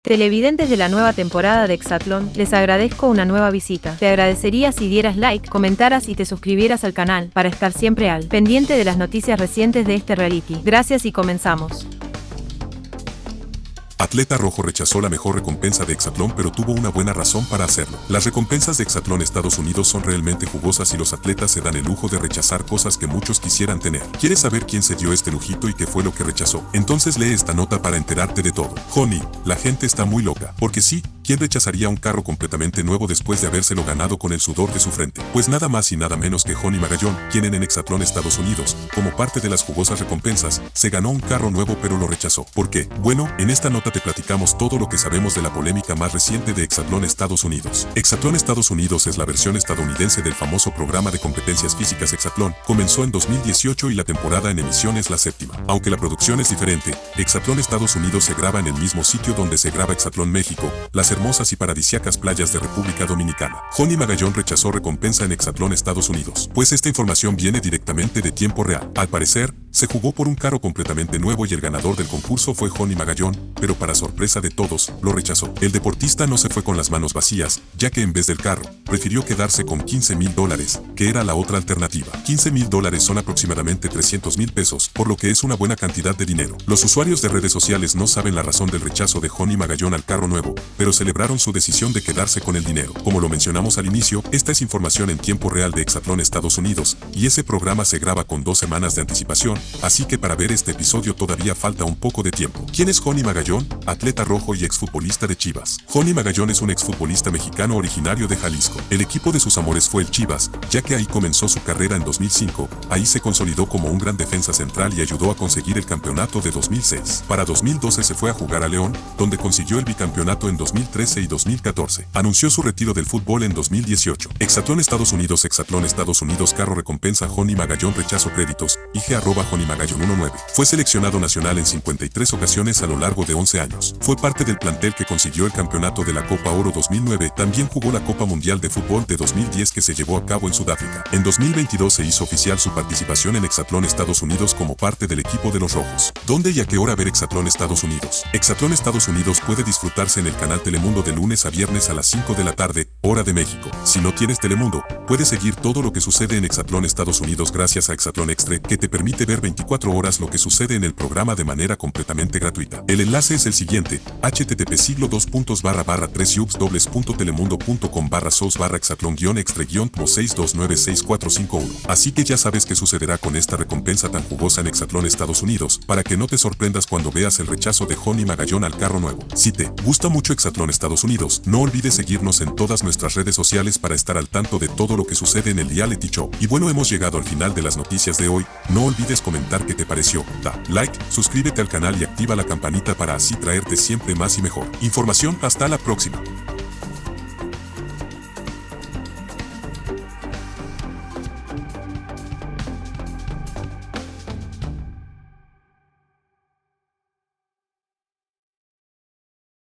Televidentes de la nueva temporada de Exatlón, les agradezco una nueva visita. Te agradecería si dieras like, comentaras y te suscribieras al canal para estar siempre al pendiente de las noticias recientes de este reality. Gracias y comenzamos. Atleta rojo rechazó la mejor recompensa de Exatlón, pero tuvo una buena razón para hacerlo. Las recompensas de Exatlón Estados Unidos son realmente jugosas y los atletas se dan el lujo de rechazar cosas que muchos quisieran tener. ¿Quieres saber quién se dio este lujito y qué fue lo que rechazó? Entonces lee esta nota para enterarte de todo. Honey, la gente está muy loca. Porque sí, ¿quién rechazaría un carro completamente nuevo después de habérselo ganado con el sudor de su frente? Pues nada más y nada menos que Honey Magallón, quien en Exatlón Estados Unidos, como parte de las jugosas recompensas, se ganó un carro nuevo pero lo rechazó. ¿Por qué? Bueno, en esta nota te platicamos todo lo que sabemos de la polémica más reciente de Exatlón Estados Unidos. Exatlón Estados Unidos es la versión estadounidense del famoso programa de competencias físicas Exatlón. Comenzó en 2018 y la temporada en emisión es la séptima. Aunque la producción es diferente, Exatlón Estados Unidos se graba en el mismo sitio donde se graba Exatlón México, las hermosas y paradisíacas playas de República Dominicana. Honey Magallón rechazó recompensa en Exatlón Estados Unidos, pues esta información viene directamente de tiempo real. Al parecer, se jugó por un carro completamente nuevo y el ganador del concurso fue Honey Magallón, pero para sorpresa de todos, lo rechazó. El deportista no se fue con las manos vacías, ya que en vez del carro, prefirió quedarse con $15,000, que era la otra alternativa. $15,000 son aproximadamente 300,000 pesos, por lo que es una buena cantidad de dinero. Los usuarios de redes sociales no saben la razón del rechazo de Honey Magallón al carro nuevo, pero celebraron su decisión de quedarse con el dinero. Como lo mencionamos al inicio, esta es información en tiempo real de Exatlón Estados Unidos, y ese programa se graba con 2 semanas de anticipación, así que para ver este episodio todavía falta un poco de tiempo. ¿Quién es Honey Magallón? Atleta rojo y exfutbolista de Chivas. Honey Magallón es un exfutbolista mexicano originario de Jalisco. El equipo de sus amores fue el Chivas, ya que ahí comenzó su carrera en 2005, ahí se consolidó como un gran defensa central y ayudó a conseguir el campeonato de 2006. Para 2012 se fue a jugar a León, donde consiguió el bicampeonato en 2013 y 2014. Anunció su retiro del fútbol en 2018. Exatlón Estados Unidos carro recompensa Honey Magallón rechazo créditos, IG@Honey Magallón 19. Fue seleccionado nacional en 53 ocasiones a lo largo de 11 años. Fue parte del plantel que consiguió el campeonato de la Copa Oro 2009, también jugó la Copa Mundial de Fútbol de 2010 que se llevó a cabo en Sudáfrica. En 2022 se hizo oficial su participación en Exatlón Estados Unidos como parte del equipo de los Rojos. ¿Dónde y a qué hora ver Exatlón Estados Unidos? Exatlón Estados Unidos puede disfrutarse en el canal Telemundo de lunes a viernes a las 5 de la tarde, hora de México. Si no tienes Telemundo, puedes seguir todo lo que sucede en Exatlón Estados Unidos gracias a Exatlón Extra, que te permite ver 24 horas lo que sucede en el programa de manera completamente gratuita. El enlace es el siguiente: http://3ubs.telemundo.com/sos/exatlón-extra-mo6296451. Así que ya sabes qué sucederá con esta recompensa tan jugosa en Exatlón Estados Unidos, para que no te sorprendas cuando veas el rechazo de Honey Magallón al carro nuevo. Si te gusta mucho Exatlón Estados Unidos, no olvides seguirnos en todas nuestras redes sociales para estar al tanto de todo lo que sucede en el reality show. Y bueno, hemos llegado al final de las noticias de hoy. No olvides comentar qué te pareció, da like, suscríbete al canal y activa la campanita para así traerte siempre más y mejor información. Hasta la próxima.